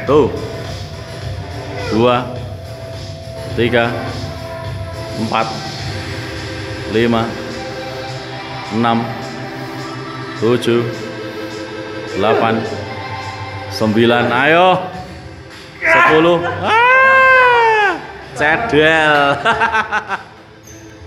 1, 2, 3, 4, 5, 6, 7, 8, 9, ayo 10. Cedel.